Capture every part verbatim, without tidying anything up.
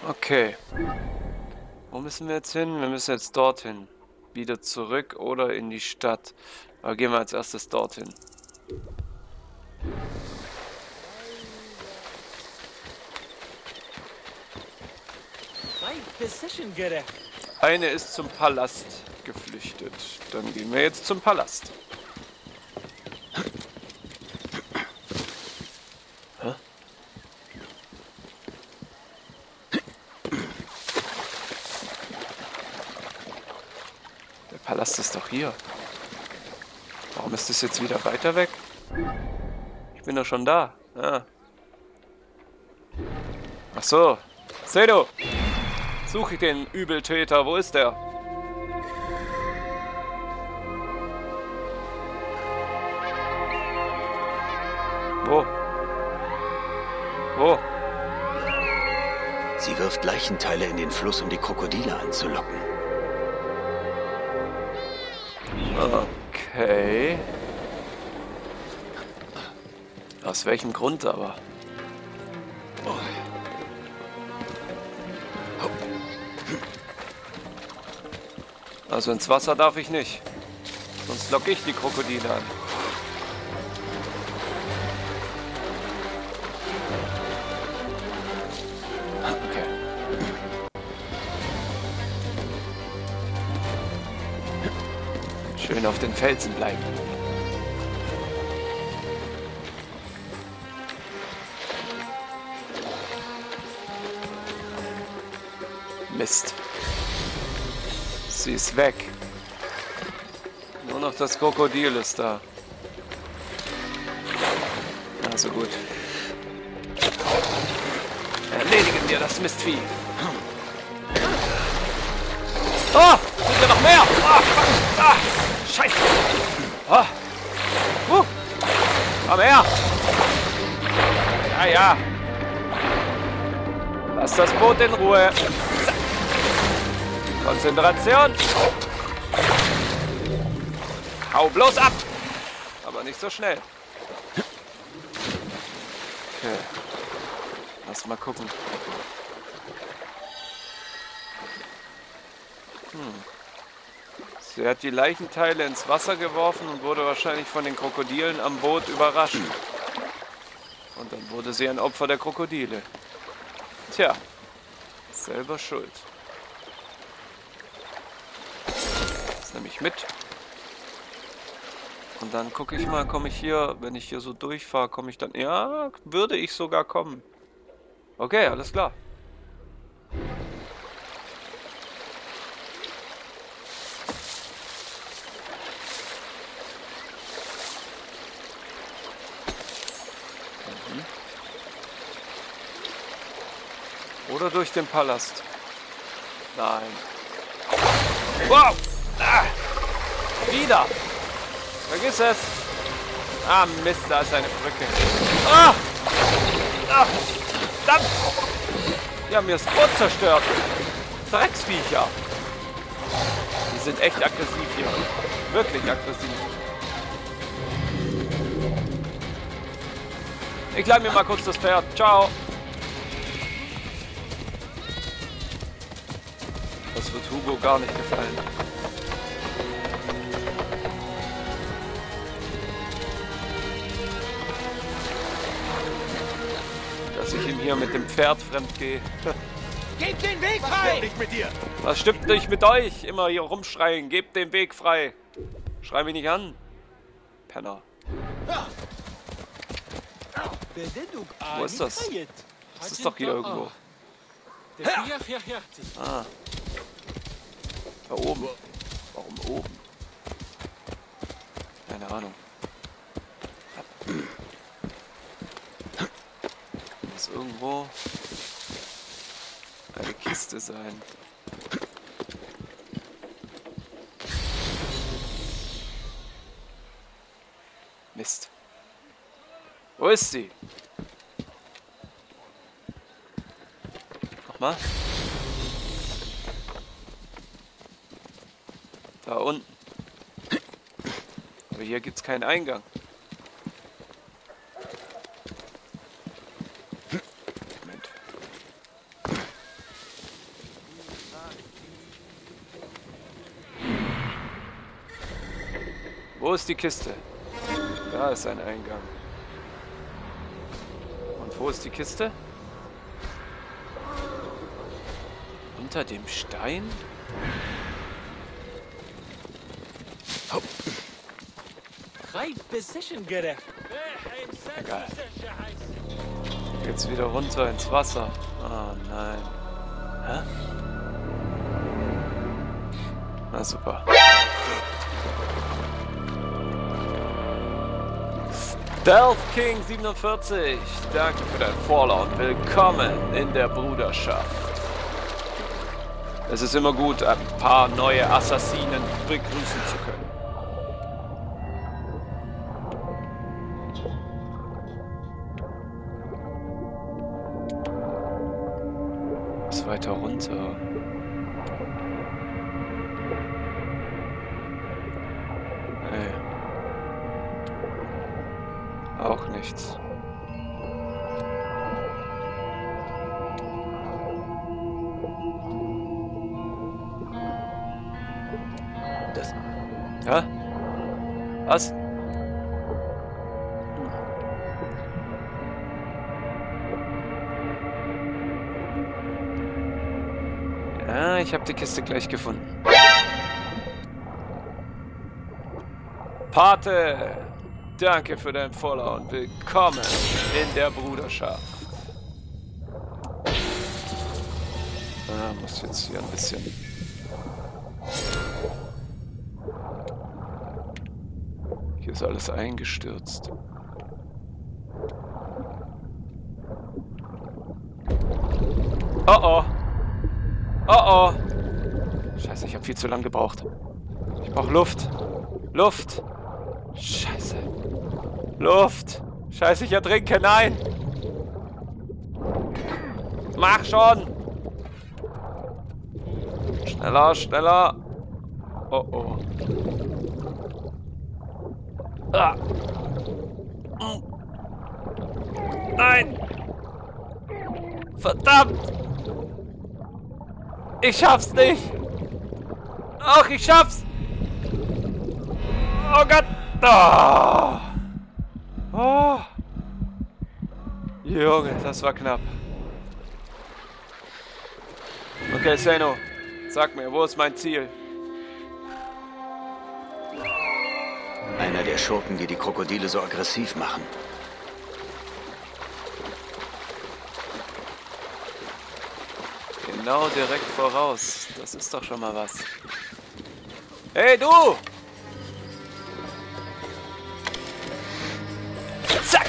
Okay. Wo müssen wir jetzt hin? Wir müssen jetzt dorthin. Wieder zurück oder in die Stadt. Aber gehen wir als erstes dorthin. Eine ist zum Palast geflüchtet. Dann gehen wir jetzt zum Palast. Hä? Der Palast ist doch hier. Warum ist es jetzt wieder weiter weg? Ich bin doch schon da. Ah. Ach so. Sedo! Suche ich den Übeltäter. Wo ist der? Wo? Wo? Sie wirft Leichenteile in den Fluss, um die Krokodile anzulocken. Okay. Aus welchem Grund aber? Also ins Wasser darf ich nicht. Sonst locke ich die Krokodile an. Okay. Schön auf den Felsen bleiben. Mist. Sie ist weg. Nur noch das Krokodil ist da. Also gut. Erledigen wir das Mistvieh. Oh! Sind wir noch mehr? Ah, fuck. Ah, Scheiße! Oh. Uh. Komm her! Ja, ja. Lass das Boot in Ruhe. Konzentration. Hau bloß ab. Aber nicht so schnell. Okay. Lass mal gucken. Hm. Sie hat die Leichenteile ins Wasser geworfen und wurde wahrscheinlich von den Krokodilen am Boot überrascht. Und dann wurde sie ein Opfer der Krokodile. Tja, selber schuld. Das nehme ich mit. Und dann gucke ich mal, komme ich hier, wenn ich hier so durchfahre, komme ich dann... Ja, würde ich sogar kommen. Okay, alles klar. Mhm. Oder durch den Palast. Nein. Wow! Ah! Wieder! Vergiss es! Ah, Mist, da ist eine Brücke. Ah! Ah! Verdammt! Die haben mir das Boot zerstört. Drecksviecher. Die sind echt aggressiv hier. Wirklich aggressiv. Ich leih mir mal kurz das Pferd. Ciao! Das wird Hugo gar nicht gefallen. Dass ich ihm hier mit dem Pferd fremd gehe. Gebt den Weg frei! Nicht mit dir. Was stimmt nicht mit euch? Immer hier rumschreien. Gebt den Weg frei. Schrei mich nicht an. Penner. Wo ist das? Das ist doch hier irgendwo. Ah. Da oben. Warum oben? Keine Ahnung. Muss irgendwo eine Kiste sein. Mist. Wo ist sie? Nochmal. Da unten. Aber hier gibt es keinen Eingang. Moment. Wo ist die Kiste? Da ist ein Eingang. Und wo ist die Kiste? Unter dem Stein? Egal. Jetzt wieder runter ins Wasser. Oh nein. Hä? Na super. Stealth King siebenundvierzig, danke für dein Follow und willkommen in der Bruderschaft. Es ist immer gut, ein paar neue Assassinen begrüßen zu können. Was weiter runter? Nee. Auch nichts. Das. Ja? Was? Ja, ich habe die Kiste gleich gefunden. Pate! Danke für dein Follow und willkommen in der Bruderschaft. Ah, muss jetzt hier ein bisschen... Hier ist alles eingestürzt. Oh oh! Oh oh! Scheiße, ich habe viel zu lang gebraucht. Ich brauche Luft. Luft! Scheiße. Luft! Scheiße, ich ertrinke, nein! Mach schon! Schneller, schneller! Oh oh. Ah. Nein! Verdammt! Ich schaff's nicht! Ach, ich schaff's! Oh Gott! Oh. Oh. Junge, das war knapp. Okay, Zeno, sag mir, wo ist mein Ziel? Einer der Schurken, die die Krokodile so aggressiv machen. Genau direkt voraus. Das ist doch schon mal was. Hey, du! Zack!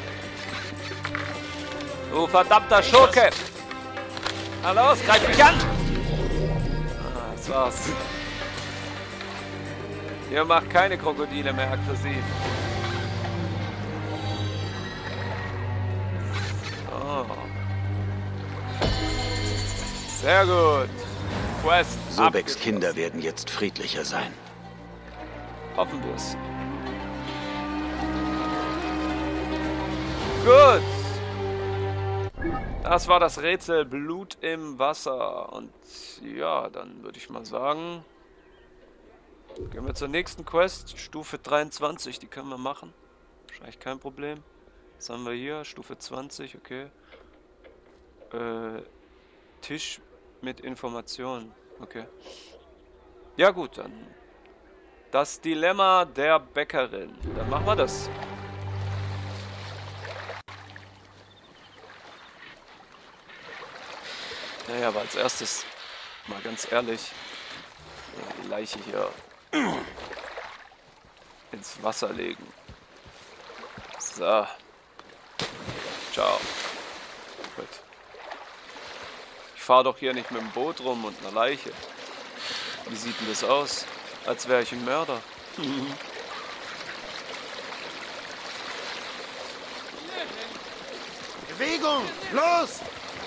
Du verdammter Schurke! Na los, greif mich an! Ah, das war's. Ihr macht keine Krokodile mehr aggressiv. Oh. Sehr gut. Quest Sobeks Kinder werden jetzt friedlicher sein. Hoffen wir es. Gut. Das war das Rätsel Blut im Wasser. Und ja, dann würde ich mal sagen, gehen wir zur nächsten Quest. Stufe dreiundzwanzig, die können wir machen. Wahrscheinlich kein Problem. Was haben wir hier? Stufe zwanzig, okay. Äh, Tisch mit Informationen. Okay. Ja gut, dann das Dilemma der Bäckerin. Dann machen wir das. Naja, aber als erstes, mal ganz ehrlich, die Leiche hier ins Wasser legen. So. Ciao. Gut. Ich fahre doch hier nicht mit dem Boot rum und einer Leiche. Wie sieht denn das aus? Als wäre ich ein Mörder. Bewegung! Los!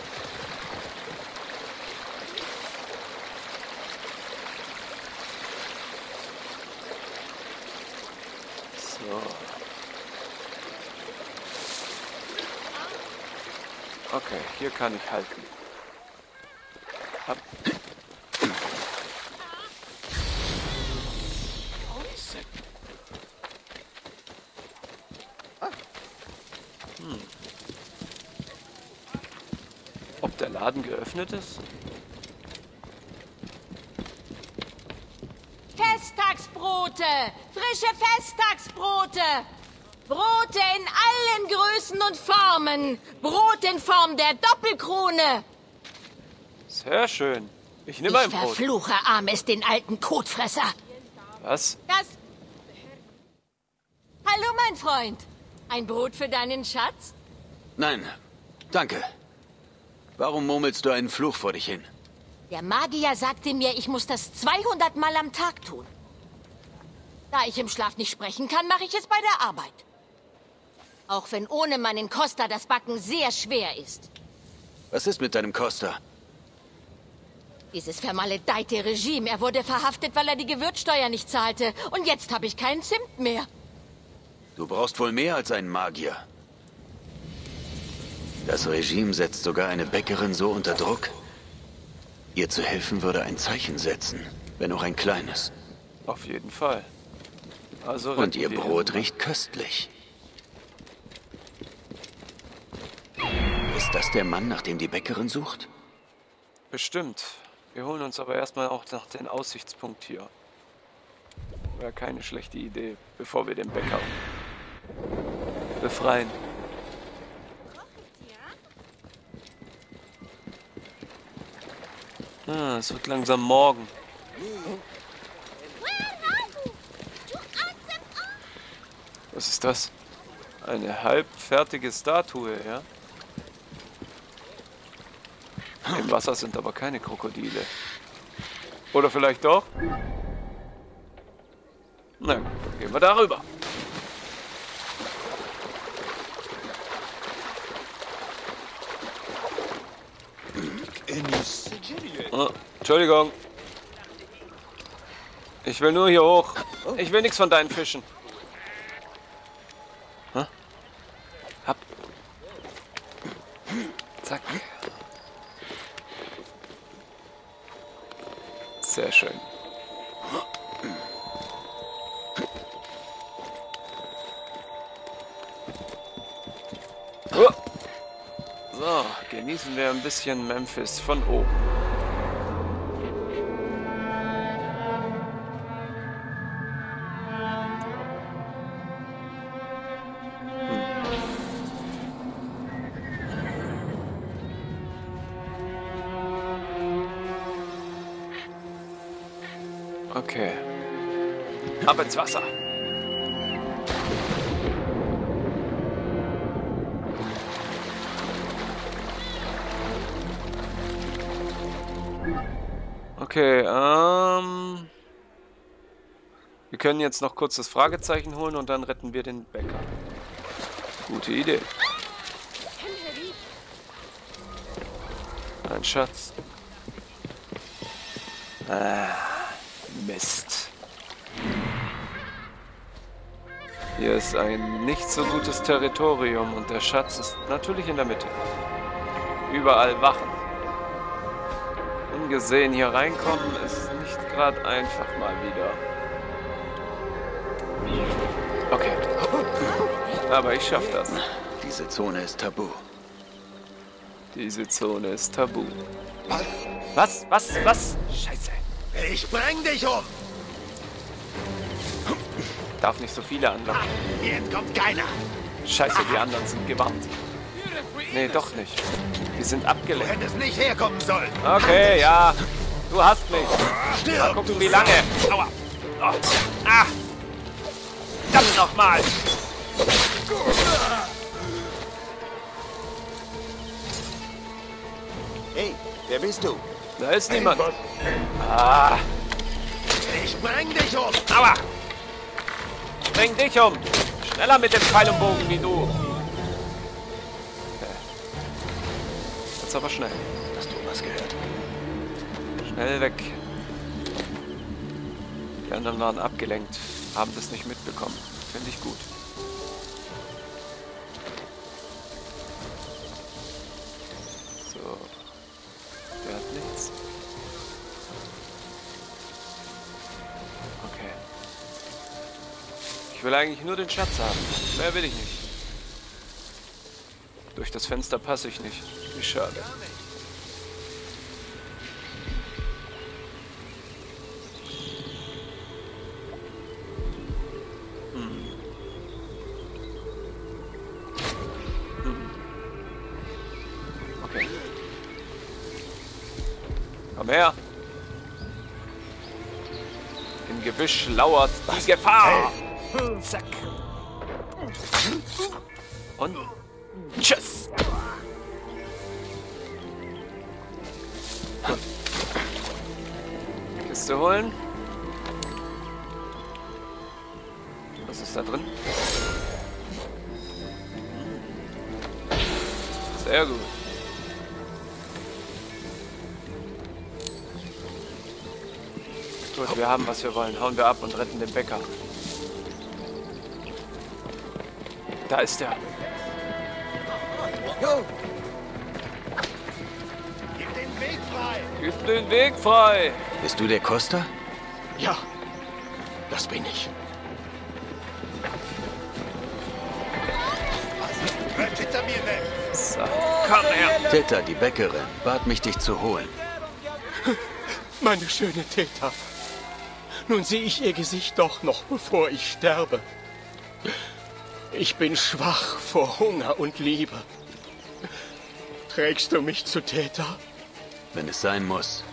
So. Okay, hier kann ich halten. Ab. ob der Laden geöffnet ist? Festtagsbrote! Frische Festtagsbrote! Brote in allen Größen und Formen! Brot in Form der Doppelkrone! Sehr schön. Ich nehme ein Ich Brot. verfluche Ames, den alten Kotfresser! Was? Das... Hallo, mein Freund. Ein Brot für deinen Schatz? Nein, danke. Warum murmelst du einen Fluch vor dich hin? Der Magier sagte mir, ich muss das zweihundert Mal am Tag tun. Da ich im Schlaf nicht sprechen kann, mache ich es bei der Arbeit. Auch wenn ohne meinen Costa das Backen sehr schwer ist. Was ist mit deinem Costa? Dieses vermaledeite Regime. Er wurde verhaftet, weil er die Gewürzsteuer nicht zahlte. Und jetzt habe ich keinen Zimt mehr. Du brauchst wohl mehr als einen Magier. Das Regime setzt sogar eine Bäckerin so unter Druck. Ihr zu helfen würde ein Zeichen setzen, wenn auch ein kleines. Auf jeden Fall. Also Und ihr retten wir Brot ihn. riecht köstlich. Ist das der Mann, nach dem die Bäckerin sucht? Bestimmt. Wir holen uns aber erstmal auch nach den Aussichtspunkt hier. Wäre keine schlechte Idee, bevor wir den Bäcker befreien. Ah, es wird langsam morgen. Was ist das? Eine halbfertige Statue, ja? Im Wasser sind aber keine Krokodile. Oder vielleicht doch? Na gut, dann gehen wir darüber. Oh, Entschuldigung. Ich will nur hier hoch. Ich will nichts von deinen Fischen. Hä? Hab. Zack. Sehr schön. Oh. So, genießen wir ein bisschen Memphis von oben. Okay. Ab ins Wasser. Okay, ähm... wir können jetzt noch kurz das Fragezeichen holen und dann retten wir den Bäcker. Gute Idee. Ein Schatz. Ah, Mist. Hier ist ein nicht so gutes Territorium und der Schatz ist natürlich in der Mitte. Überall Wachen. Ungesehen hier reinkommen ist nicht gerade einfach mal wieder. Okay. Aber ich schaff das. Diese Zone ist tabu. Diese Zone ist tabu. Was? Was? Was? Scheiße. Ich bring dich um! Darf nicht so viele anlocken. Hier entkommt keiner! Scheiße, die anderen sind gewarnt. Nee, doch nicht. Die sind Du abgelenkt. hättest nicht herkommen sollen! Okay, ja. Du hast mich. Mal Stirb! gucken, wie lange. Aua. Oh. Ah. Verdammt nochmal. Hey, wer bist du? Da ist niemand. Ah. Ich bring dich um! Aua. Bring dich um. Schneller mit dem Pfeil und Bogen wie du. Okay. Jetzt aber schnell. Hast du was gehört? Schnell weg. Die anderen waren abgelenkt, haben das nicht mitbekommen. Finde ich gut. So. Der hat nichts. Okay. Ich will eigentlich nur den Schatz haben. Mehr will ich nicht. Durch das Fenster passe ich nicht. Wie schade. Komm her. Im Gebüsch lauert die Gefahr. Zack. Und tschüss. Gut. Kiste holen. Was ist da drin? Sehr gut. Gut, wir haben, was wir wollen. Hauen wir ab und retten den Bäcker. Da ist er. Gib den Weg frei! Gib den Weg frei! Bist du der Costa? Ja, das bin ich. Bleib hinter mir weg! So, komm her! Theta, die Bäckerin, bat mich, dich zu holen. Meine schöne Theta. Nun sehe ich ihr Gesicht doch noch, bevor ich sterbe. Ich bin schwach vor Hunger und Liebe. Trägst du mich zu Theta? Wenn es sein muss.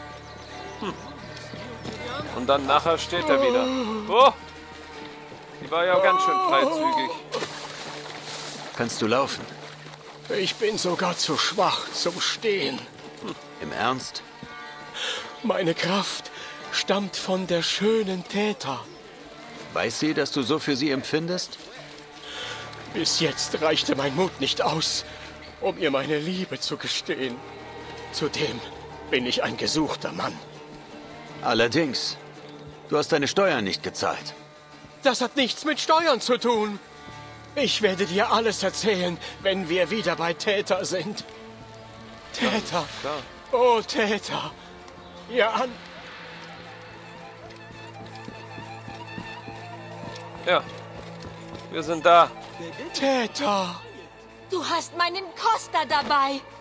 Und dann nachher steht er wieder. Oh! Die war ja ganz schön freizügig. Kannst du laufen? Ich bin sogar zu schwach zum Stehen. Im Ernst? Meine Kraft stammt von der schönen Theta. Weiß sie, dass du so für sie empfindest? Bis jetzt reichte mein Mut nicht aus, um ihr meine Liebe zu gestehen. Zudem bin ich ein gesuchter Mann. Allerdings. Du hast deine Steuern nicht gezahlt. Das hat nichts mit Steuern zu tun. Ich werde dir alles erzählen, wenn wir wieder bei Theta sind. Theta. Klar. Oh, Theta. Ja, Ja. Wir sind da. Theta. Du hast meinen Costa dabei.